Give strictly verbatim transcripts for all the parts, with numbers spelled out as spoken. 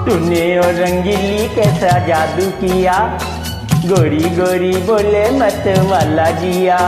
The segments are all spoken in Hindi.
तूने और रंगीली कैसा जादू किया, गोरी गोरी बोले मत वाला जिया।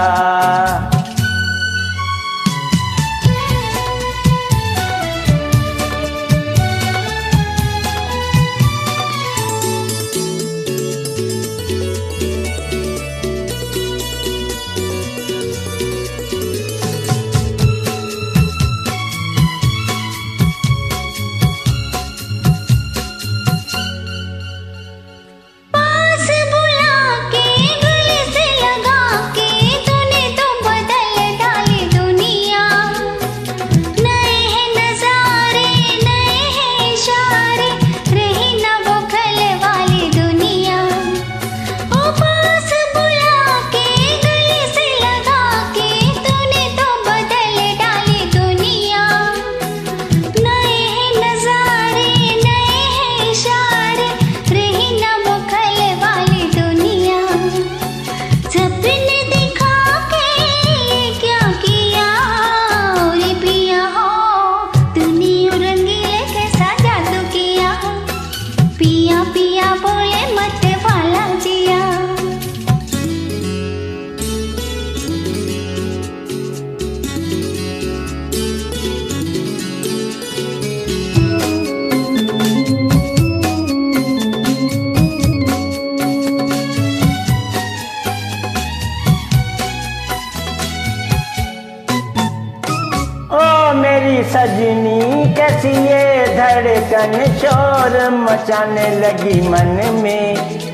मेरी सजनी कैसी ये धड़कन शोर मचाने लगी मन में,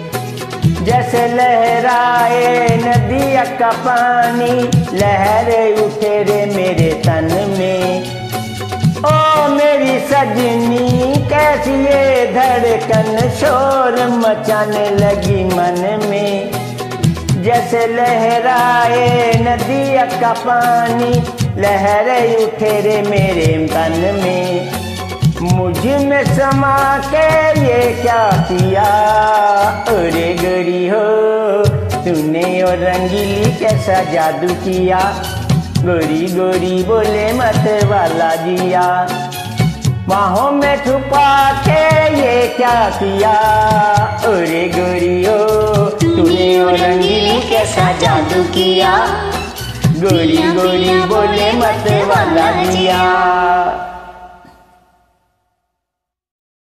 जैसे लहराए नदिया का पानी लहरे उठे रे मेरे तन में। ओ मेरी सजनी कैसी ये धड़कन शोर मचाने लगी मन में, जैसे लहराए नदिया का पानी लहरे उठे रे मेरे तन में। मुझ में समा के ये क्या किया, अरे गोरी हो तूने और रंगीली कैसा जादू किया, गोरी गोरी बोले मत वाला जिया। बाहों में छुपा के ये क्या किया, अरे गोरी हो तूने और रंगीली कैसा जादू किया, गोरी गोरी बोले मत वाला जिया।